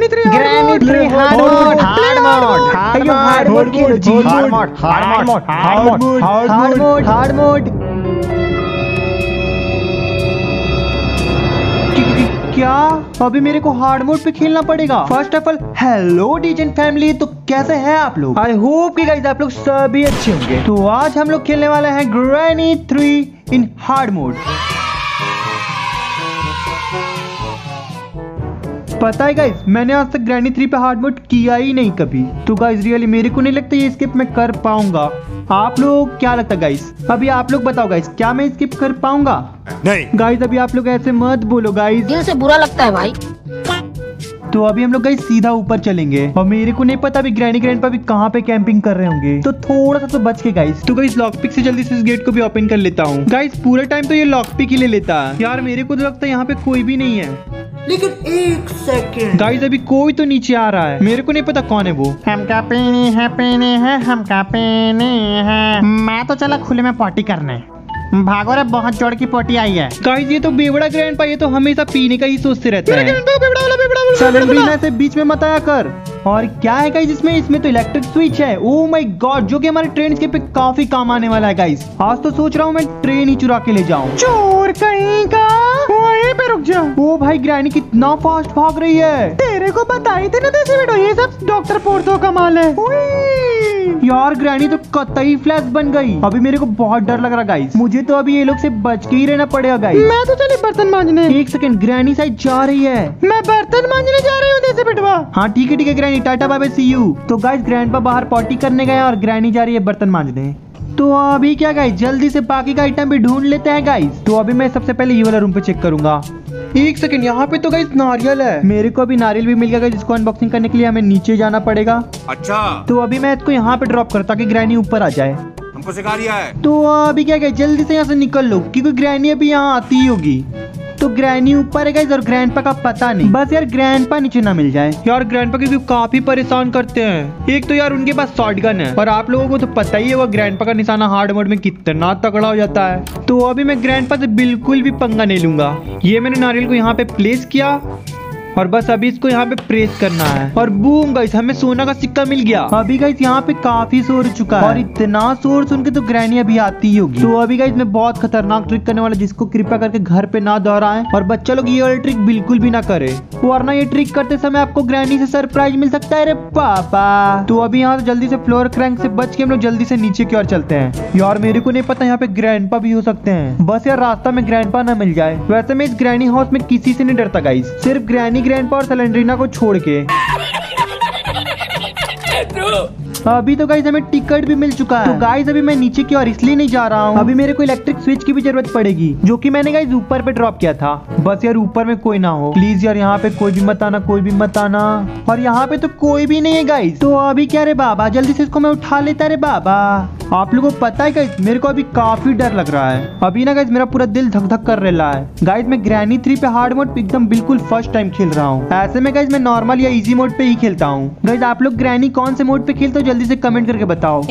Hard mode. क्या अभी मेरे को हार्ड मोड पे खेलना पड़ेगा? First of all hello decent family, तो कैसे हैं आप लोग? आई होप कि गाइस आप लोग सभी अच्छे होंगे। तो आज हम लोग खेलने वाले हैं ग्रैनी 3 इन हार्ड मोड। पता है गाइस, मैंने आज तक ग्रैनी 3 पे हार्ड मोड किया ही नहीं कभी। तो गाइस रियली मेरे को नहीं लगता ये स्किप मैं कर पाऊंगा। आप लोग क्या लगता है गाइस? अभी आप लोग बताओ गाइस, क्या मैं स्किप कर पाऊंगा? नहीं गाइस अभी आप लोग ऐसे मत बोलो गाइस, दिल से बुरा लगता है भाई। तो अभी हम लोग गाइस सीधा ऊपर चलेंगे और मेरे को नहीं पता अभी ग्रैनी ग्रैंडपा भी कहाँ पे कैंपिंग कर रहे होंगे, तो थोड़ा सा तो बच के गाइस। तो गाइस लॉक पिक से जल्दी से इस गेट को भी ओपन कर लेता हूँ। गाइस पूरे टाइम तो ये लॉक पिक ही ले लेता है यार, मेरे को तो लगता है यहाँ पे कोई भी नहीं है। लेकिन एक सेकंड गाइस अभी कोई तो नीचे आ रहा है, मेरे को नहीं पता कौन है वो। हमका पीनी है हमका पीनी है। मैं तो चला खुले में पार्टी करने। भागो रे, बहुत जोड़ की पोटी आई है। गाइस ये तो बेवड़ा ग्रैंडपा, ये तो हमेशा पीने का ही सोचते रहता है। चल से बीच में मत आया कर। और क्या है गाइस इसमें तो इलेक्ट्रिक स्विच है। ओ माय गॉड, जो कि हमारे ट्रेन के पे काफी काम आने वाला है गाइस। आज तो सोच रहा हूँ मैं ट्रेन ही चुरा के ले जाऊँ। चोर कहीं का, वहीं पे रुक जा। ओ भाई ग्रैनी कितना फास्ट भाग रही है। तेरे को बताई थी ना देसी बेटो, ये सब डॉक्टर पोर्थो का माल है। यार ग्रैनी तो कतई फ्लैश बन गई। अभी मेरे को बहुत डर लग रहा गाइस, मुझे तो अभी ये लोग से बच के ही रहना पड़ेगा गाइस। मैं तो चली बर्तन मांजने। एक सेकंड, ग्रैनी शायद जा रही है। मैं बर्तन मांजने जा रही हूँ देसी बेटवा। हाँ ठीक है granny, tata bye bye, see you. तो गाइस ग्रैंडपा बाहर पॉटी करने गया और ग्रैनी जा रही है बर्तन मांजने। तो अभी क्या गाइस, जल्दी से बाकी का आइटम भी ढूंढ लेते हैं गाइस। तो अभी मैं सबसे पहले ये वाला रूम पे चेक करूंगा। एक सेकंड, यहाँ पे तो गाइस नारियल है। मेरे को अभी नारियल भी मिल गया, जिसको अनबॉक्सिंग करने के लिए हमें नीचे जाना पड़ेगा। अच्छा, तो अभी मैं इसको यहाँ पे ड्रॉप करता ताकि ग्रैनी ऊपर आ जाए। हमको सिखा दिया है। तो अभी क्या गाइस, जल्दी से यहाँ से निकल लो क्योंकि ग्रैनी अभी यहाँ आती ही होगी। तो ग्रैनी ऊपर है गाइस और ग्रैंडपा का पता नहीं। बस यार ग्रैंडपा नीचे ना मिल जाए। यार ग्रैंडपा क्योंकि काफी परेशान करते हैं। एक तो यार उनके पास शॉटगन है और आप लोगों को तो पता ही है वो ग्रैंडपा का निशाना हार्ड मोड में कितना तगड़ा हो जाता है। तो अभी मैं ग्रैंडपा से बिल्कुल भी पंगा नहीं लूंगा। ये मैंने नारियल को यहाँ पे प्लेस किया और बस अभी इसको यहाँ पे प्रेस करना है और बूम गाइस, हमें सोना का सिक्का मिल गया। अभी गाइस यहाँ पे काफी शोर हो चुका है और इतना शोर सुन के तो ग्रैनी अभी आती ही होगी। तो अभी गाइस मैं बहुत खतरनाक ट्रिक करने वाला, जिसको कृपया करके घर पे ना दोहराएं और बच्चा लोग ये वाली ट्रिक बिल्कुल भी ना करे, वरना ये ट्रिक करते समय आपको ग्रैनी से सरप्राइज मिल सकता है रे पापा। तो अभी यहाँ से जल्दी से फ्लोर क्रैंक से बच के हम लोग जल्दी से नीचे की ओर चलते हैं। यार मेरे को नहीं पता यहाँ पे ग्रैंडपा भी हो सकते हैं, बस यार रास्ता में ग्रैंडपा ना मिल जाए। वैसे मैं इस ग्रैनी हाउस में किसी से नहीं डरता गाइस, सिर्फ ग्रैनी ग्रैंडपा और सैलेंड्रीना को छोड़ के। अभी तो गाइस हमें टिकट भी मिल चुका है। तो गाइस अभी मैं नीचे की ओर इसलिए नहीं जा रहा हूँ, अभी मेरे को इलेक्ट्रिक स्विच की भी जरूरत पड़ेगी, जो कि मैंने गाइस ऊपर पे ड्रॉप किया था। बस यार ऊपर में कोई ना हो प्लीज यार, यहाँ पे कोई भी मत आना, कोई भी मत आना। और यहाँ पे तो कोई भी नहीं है गाइस। तो अभी क्या रे बाबा, जल्दी से इसको मैं उठा लेता रे बाबा। आप लोगों को पता है गाइस, मेरे को अभी काफी डर लग रहा है। अभी ना गाइस मेरा पूरा दिल धक धक कर रहा है। गाइस मैं ग्रैनी 3 पे हार्ड मोड पे एकदम बिल्कुल फर्स्ट टाइम खेल रहा हूँ। ऐसे में गाइस मैं नॉर्मल या इजी मोड पे ही खेलता हूँ। गाइस आप लोग ग्रैनी कौन से मोड पे खेलते हो जल्दी से कमेंट करके बताओ।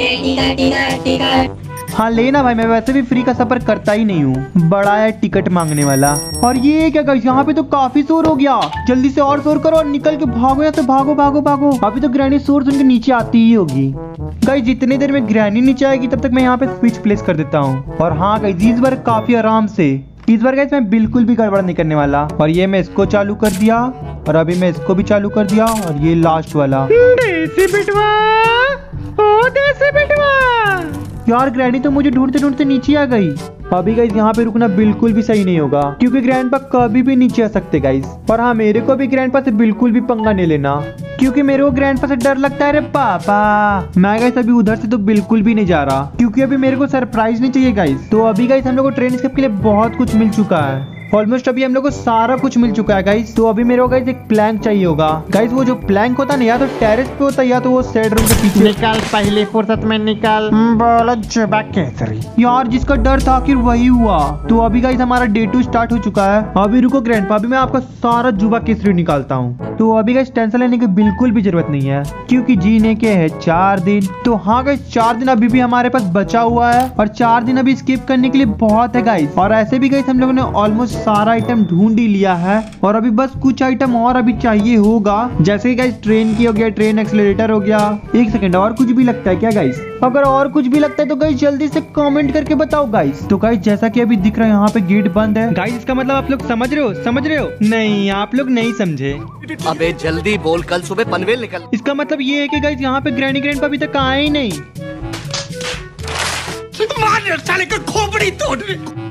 हाँ लेना भाई, मैं वैसे भी फ्री का सफर करता ही नहीं हूँ, बड़ा है टिकट मांगने वाला। और ये क्या गाइस, यहाँ पे तो काफी शोर हो गया। जल्दी से और शोर करो और निकल के भागो यहाँ से, भागो भागो भागो। अभी तो ग्रैनी शोर सुन के नीचे आती ही होगी। गाइस जितनी देर में ग्रैनी नीचे आएगी तब तक मैं यहाँ पे स्विच प्लेस कर देता हूँ। और हाँ गाइस इस बार काफी आराम से, इस बार गाइस मैं बिल्कुल भी गड़बड़ नहीं करने वाला। और ये मैं इसको चालू कर दिया और अभी मैं इसको भी चालू कर दिया और ये लास्ट वाला। देसी बिटवा, ओ देसी बिटवा। यार ग्रैनी तो मुझे ढूंढते ढूंढते नीचे आ गई। अभी गाइस यहाँ पे रुकना बिल्कुल भी सही नहीं होगा क्योंकि ग्रैंडपा कभी भी नीचे आ सकते गाइस। और हाँ मेरे को भी ग्रैंडपा से बिल्कुल भी पंगा नहीं लेना क्योंकि मेरे को ग्रैंडपा से डर लगता है रे पापा। मैं गाइस अभी उधर से तो बिल्कुल भी नहीं जा रहा क्योंकि अभी मेरे को सरप्राइज नहीं चाहिए गाइस। तो अभी गाइस हम लोग को ट्रेन स्किप के लिए बहुत कुछ मिल चुका है। ऑलमोस्ट अभी हम लोग को सारा कुछ मिल चुका है गाइस। तो अभी मेरे को गाइस एक प्लैंक चाहिए होगा गाइस। वो जो प्लैंक होता है ना, या तो टेरेस पे होता है या तो वो सेड रूम के पीछे। निकल पहली फुर्सत में निकल, बोलो जुबा केसरी। यार जिसका डर था आखिर वही हुआ। तो अभी गाइस हमारा डे 2 स्टार्ट हो चुका है। अभी रुको ग्रैंडपा, अभी मैं आपका सारा जुबा केसरी निकालता हूँ। तो अभी गाइस टेंशन लेने की बिल्कुल भी जरूरत नहीं है, क्योंकि जीने के है 4 दिन। तो हाँ गाइस 4 दिन अभी भी हमारे पास बचा हुआ है और 4 दिन अभी स्किप करने के लिए बहुत है गाइस। और ऐसे भी गाइस हम लोगों ने ऑलमोस्ट सारा आइटम ढूंढ ही लिया है और अभी बस कुछ आइटम और अभी चाहिए होगा, जैसे कि गाइस ट्रेन की हो गया, ट्रेन एक्सीलरेटर हो गया। एक सेकंड, और कुछ भी लगता है क्या गाइस? अगर और कुछ भी लगता है तो गाइस जल्दी से कमेंट करके बताओ गाइस। तो गाइस जैसा कि अभी दिख रहा है यहाँ पे गेट बंद है गाइस, इसका मतलब आप लोग समझ रहे हो? समझ रहे हो? नहीं, आप लोग नहीं समझे। अबे जल्दी बोल, कल सुबह पनवेल निकल। इसका मतलब ये है कि गाइस यहाँ पे ग्रैनी ग्रैंडपा अभी तक आए ही नहीं। साले का खोपड़ी तोड़।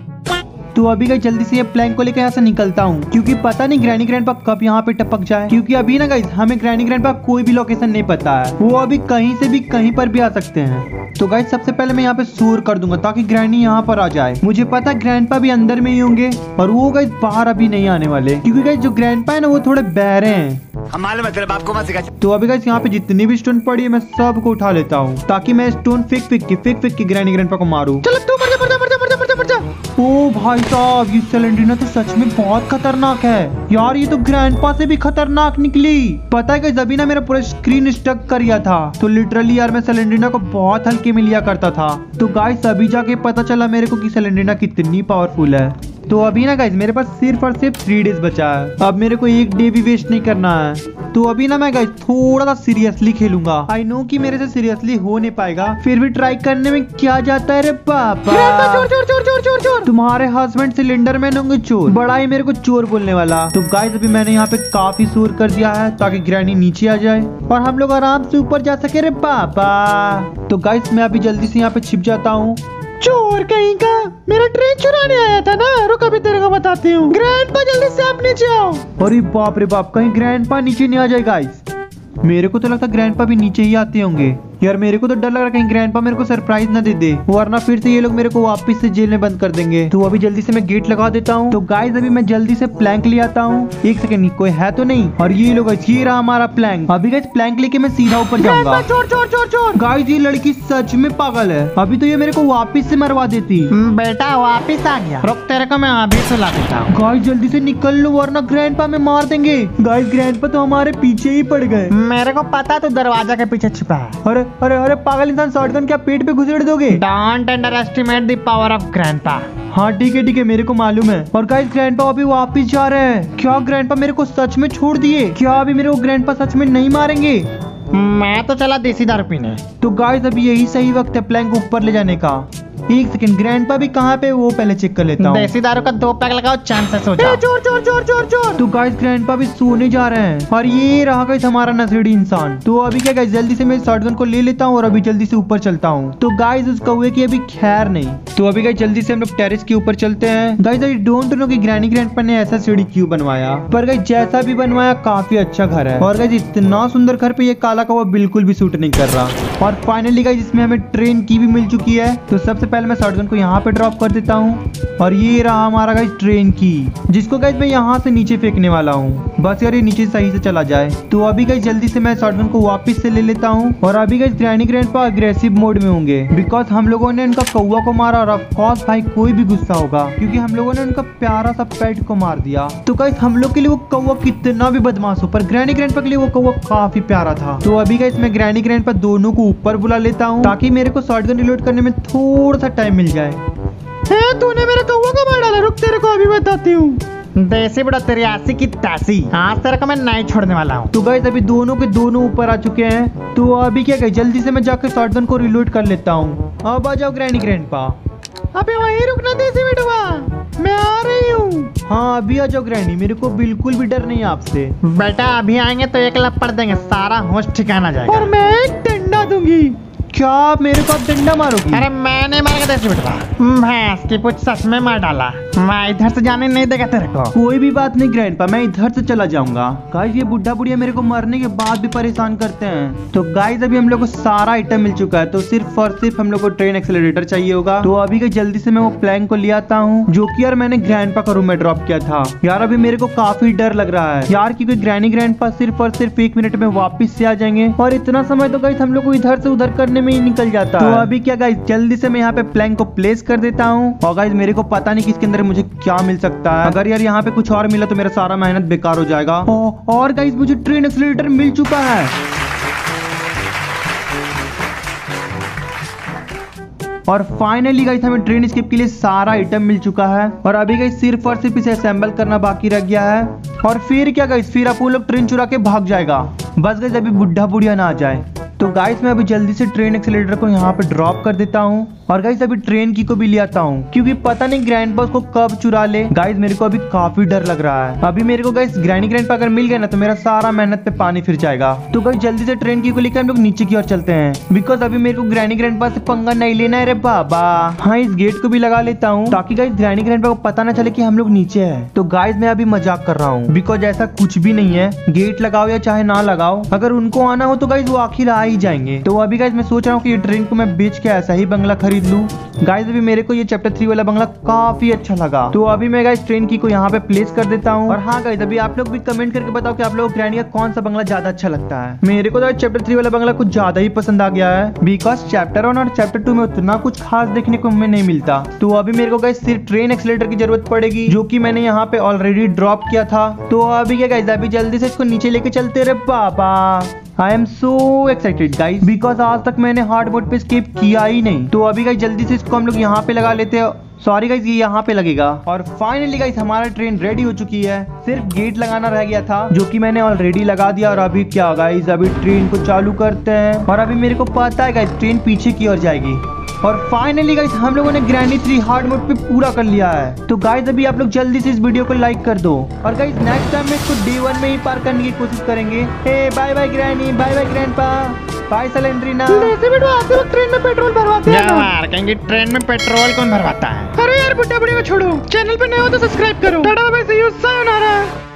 तो अभी गाइस जल्दी से ये प्लैंक को लेकर यहाँ से निकलता हूँ, क्योंकि पता नहीं ग्रैनी ग्रैंडपा कब यहाँ पे टपक जाए। क्योंकि अभी ना गाइस हमें ग्रैनी ग्रैंडपा कोई भी लोकेशन नहीं पता है, वो अभी कहीं से भी कहीं पर भी आ सकते हैं। तो गाइस सबसे पहले मैं यहाँ पे शोर कर दूंगा ताकि ग्रैनी यहाँ पर आ जाए। मुझे पता है ग्रैंडपा भी अंदर में ही होंगे और वो गाइस बाहर अभी नहीं आने वाले, क्योंकि गाइस जो ग्रैंडपा है ना वो थोड़े बहरे हैं। हमारे मतलब आपको मत सिखा। तो अभी गाइस यहाँ पे जितनी भी स्टोन पड़ी है मैं सबको उठा लेता हूँ, ताकि मैं स्टोन फेंक के ग्रैनी ग्रैंडपा को मारूं। चलो तू मर जा। ओ भाई साहब, ये सेलेंड्रिना तो सच में बहुत खतरनाक है यार। ये तो ग्रैंडपा से भी खतरनाक निकली। पता है गाइस अभी ना मेरा पूरा स्क्रीन स्टक कर गया था, तो लिटरली यार मैं सेलेंड्रिना को बहुत हल्के में लिया करता था। तो गाइस अभी जाके पता चला मेरे को कि सेलेंड्रिना कितनी पावरफुल है। तो अभी ना गाइस मेरे पास सिर्फ और सिर्फ 3 डेज बचा है, अब मेरे को एक डे भी वेस्ट नहीं करना है। तो अभी ना मैं गाइस थोड़ा सा सीरियसली खेलूंगा। आई नो कि मेरे से सीरियसली हो नहीं पाएगा, फिर भी ट्राई करने में क्या जाता है रे पापा। चोर। तुम्हारे हस्बैंड सिलेंडर मैन होंगे चोर, बड़ा ही मेरे को चोर बोलने वाला। तो गाइस अभी मैंने यहाँ पे काफी शोर कर दिया है ताकि ग्रैनी नीचे आ जाए और हम लोग आराम से ऊपर जा सके रे पापा। तो गाइस मैं अभी जल्दी से यहाँ पे छिप जाता हूँ। चोर कहीं का, मेरा ट्रेन चुराने आया था ना। रुक अभी तेरे को बताती हूँ। ग्रैंडपा जल्दी से आप नीचे आओ। अरे बाप रे बाप, कहीं ग्रैंडपा नीचे नहीं आ जाए गाइस। मेरे को तो लगता है ग्रैंडपा भी नीचे ही आते होंगे यार। मेरे को तो डर लग रहा है कहीं ग्रैंडपा मेरे को सरप्राइज ना दे दे, वरना फिर से ये लोग मेरे को वापस से जेल में बंद कर देंगे। तो अभी जल्दी से मैं गेट लगा देता हूँ। तो गाइस अभी मैं जल्दी से प्लैंक ले आता हूँ। एक सेकंड, कोई है तो नहीं? और ये लोग, ये रहा हमारा प्लैंक। अभी गाइस प्लैंक लेके मैं सीधा ऊपर जाऊंगा। चोर। गाइस ये लड़की सच में पागल है, अभी तो ये मेरे को वापिस से मरवा देती। बेटा वापिस आ गया, रुक तेरे को मैं अभी सुला देता हूँ। गाइस जल्दी से निकल लो वरना ग्रैंडपा में मार देंगे। गाइस ग्रैंडपा तो हमारे पीछे ही पड़ गए। मेरे को पता तो दरवाजा के पीछे छिपा है। अरे पागल इंसान, शॉटगन क्या पेट पे घुसेड़ दोगे? Don't underestimate the power of grandpa. हाँ ठीक है मेरे को मालूम है। और गाइस ग्रैंडपा अभी वापस जा रहे हैं। क्या ग्रैंडपा मेरे को सच में छोड़ दिए? क्या अभी मेरे को ग्रैंडपा सच में नहीं मारेंगे? मैं तो चला देसी दारू पीने। तो गाइस अभी यही सही वक्त है प्लैंक ऊपर ले जाने का। एक सेकंड, ग्रैंडपा भी कहाँ पे वो पहले चेक कर लेता हूँ। देसी दारू का 2 पैक लगाओ, चांसेस हो जाओ। चोर। तो गाइस ग्रैंडपा भी सोने जा रहे हैं और ये रहा गाइस हमारा नशेड़ी इंसान। तो अभी क्या गाइस जल्दी से मैं शॉटगन को ले लेता हूँ और अभी जल्दी से ऊपर चलता हूँ। तो गाइस उस कौवे की अभी खैर नहीं। तो अभी गाइस जल्दी से हम लोग टेरेस के ऊपर चलते हैं। गाइस आई डोंट नो कि ग्रैनी ग्रैंडपा ने ऐसा सीढ़ी क्यों बनवाया, पर गाइस जैसा भी बनवाया काफी अच्छा घर है। और गाइस इतना सुंदर घर पे ये काला कौवा बिल्कुल भी सूट नहीं कर रहा। और फाइनली गाइस इसमें हमें ट्रेन की भी मिल चुकी है। तो सबसे पहले मैं शॉटगन को यहाँ पे ड्रॉप कर देता हूँ और ये रहा हमारा गाइस ट्रेन की, जिसको गाइस मैं यहाँ से नीचे फेंकने वाला हूँ। बस यार ये नीचे सही से चला जाए। तो अभी गाइस जल्दी से मैं शॉटगन को वापस से ले लेता हूँ और अभी guys granny grandpa aggressive mode में होंगे, बिकॉज हम लोगों ने उनका कौवा को मारा और ऑफ कोर्स भाई कोई भी गुस्सा होगा, क्योंकि हम लोगों ने उनका प्यारा सा पेट को मार दिया। तो गाइस हम लोग के लिए वो कौवा कितना भी बदमाश हो, पर ग्रैनी ग्रैंडपा के लिए वो कौवा काफी प्यारा था। तो अभी गाइस मैं ग्रैनी ग्रैंडपा दोनों को ऊपर बुला लेता हूँ ताकि मेरे को शॉटगन रिलोड करने में थोड़ा सा टाइम मिल जाए। तूने मेरे कौवा को मार डाला, रुक तेरे को अभी बताती हूँ। देसी बड़ा 83 की तासी, आज तेरे को मैं नहीं छोड़ने वाला हूँ। तो गाइस अभी दोनों के दोनों ऊपर आ चुके हैं। तो अभी क्या गाइस जल्दी से मैं जाकर शॉटगन को रिलोड कर लेता हूँ। अब आ जाओ ग्रैनी ग्रैंडपा। अबे वहीं रुकना देसी बेटवा, मैं आ रही हूँ। हाँ अभी आ जाओ ग्रैनी, मेरे को बिल्कुल भी डर नहीं है आपसे। बेटा अभी आएंगे तो एक लपड़ देंगे, सारा होश ठिकाना जाएगा। और मैं एक डंडा दूंगी। क्या आप मेरे को अब डंडा मारोगी? अरे मैंने मारा देसी बेटवा, भैंस की पूछ सच में मार डाला। मैं इधर से जाने नहीं देगा तेरे को। कोई भी बात नहीं ग्रैंडपा, मैं इधर से चला जाऊंगा। गाइस ये बुढ़ा बुढ़िया मेरे को मरने के बाद भी परेशान करते हैं। तो गाइस अभी हम लोग को सारा आइटम मिल चुका है, तो सिर्फ और सिर्फ हम लोग को ट्रेन एक्सेलरेटर चाहिए होगा। तो अभी के जल्दी से मैं वो प्लैंक को ले आता हूँ, जो कि यार मैंने ग्रैंडपा का रूम में ड्रॉप किया था। यार अभी मेरे को काफी डर लग रहा है यार, क्योंकि ग्रैनी ग्रैंडपा सिर्फ और सिर्फ 1 मिनट में वापिस से आ जाएंगे और इतना समय तो गाइस हम लोग को इधर से उधर करने सामने में ही निकल जाता है। तो अभी क्या गाइस, जल्दी से मैं यहाँ पे प्लैंक को प्लेस कर देता हूँ। और गाइस मेरे को पता नहीं कि इसके अंदर मुझे क्या मिल सकता है। अगर यार यहाँ पे कुछ और मिला तो मेरा सारा मेहनत बेकार हो जाएगा। और गाइस मुझे ट्रेन एक्सीलरेटर मिल चुका है। और फाइनली गाइस हमें ट्रेन स्किप के लिए सारा आइटम मिल चुका है। और अभी गाइस सिर्फ और सिर्फ इसे असेंबल करना बाकी रह गया है। और फिर क्या गाइस, फिर अपन लोग ट्रेन चुरा के भाग जाएगा। बस गाइस अभी बुढ़ा बुढ़िया ना आ जाए। तो गाइस मैं अभी जल्दी से ट्रेन एक्सीलरेटर को यहाँ पे ड्रॉप कर देता हूँ। और गाइस अभी ट्रेन की को भी ले आता हूँ, क्योंकि पता नहीं ग्रैंडपा उसको कब चुरा ले। गाइस मेरे को अभी काफी डर लग रहा है। अभी मेरे को गाइस ग्रैंडपा अगर मिल गया ना तो मेरा सारा मेहनत पे पानी फिर जाएगा। तो गाइस जल्दी से ट्रेन की को लेकर हम लोग नीचे की ओर चलते हैं, बिकॉज अभी मेरे को ग्रैंडपा से पंगा नहीं लेना है रे बाबा। हाँ इस गेट को भी लगा लेता हूँ ताकि गाइस ग्रैंडपा को पता ना चले कि हम लोग नीचे है। तो गाइस मैं अभी मजाक कर रहा हूँ, बिकॉज ऐसा कुछ भी नहीं है। गेट लगाओ या चाहे ना लगाओ, अगर उनको आना हो तो गाइस वो आखिर आ ही जाएंगे। तो अभी गाइस मैं सोच रहा हूँ कि ये ट्रेन को मैं बेच के ऐसा ही बंगला खरीद लूँ। गाइस अभी मेरे को ये चैप्टर 3 वाला बंगला काफी अच्छा लगा। तो अभी मैं गाइस ट्रेन की को यहाँ पे प्लेस कर देता हूँ। और हाँ गाइस अभी आप लोग भी कमेंट करके बताओ कि आप लोगों को ग्रैनी का कौन सा बंगला ज्यादा अच्छा लगता है। मेरे को तो चैप्टर 3 वाला बंगला कुछ ज्यादा ही पसंद आ गया है, बिकॉज चैप्टर 1 और चैप्टर 2 में उतना कुछ खास देखने को हमें नहीं मिलता। तो अभी मेरे को गाइस सिर्फ ट्रेन एक्सीलरेटर की जरूरत पड़ेगी, जो कि मैंने यहाँ पे ऑलरेडी ड्रॉप किया था। तो अभी क्या गाइस, अभी जल्दी से इसको नीचे लेके चलते रे बाबा। I am so excited guys, because आज तक मैंने हार्ड मोड पे स्किप किया ही नहीं। तो अभी गाइस जल्दी से इसको हम लोग यहाँ पे लगा लेते हैं। सॉरी गाइस ये यहाँ पे लगेगा। और फाइनली गाइस हमारा ट्रेन रेडी हो चुकी है, सिर्फ गेट लगाना रह गया था, जो कि मैंने ऑलरेडी लगा दिया। और अभी क्या गाइस, अभी ट्रेन को चालू करते हैं। और अभी मेरे को पता है गाइस ट्रेन पीछे की ओर जाएगी। और फाइनली गाइस हम लोगों ने ग्रैनी 3 हार्ड मोड पे पूरा कर लिया है। तो गाइस अभी आप लोग जल्दी से इस वीडियो को लाइक कर दो। और गाइस नेक्स्ट टाइम में इसको डे 1 में ही पार करने की कोशिश करेंगे। Hey bye bye granny, bye bye grandpa, bye Salendrina. ऐसे बेटो आते वक्त ट्रेन में पेट्रोल भरवाते हैं यार, कहेंगे ट्रेन में पेट्रोल कौन भरवाता है। अरे यार बुड्ढा बुढ़िया को छोड़ो, चैनल पे नए हो तो सब्सक्राइब करो। Tata bye bye, see you, sayonara.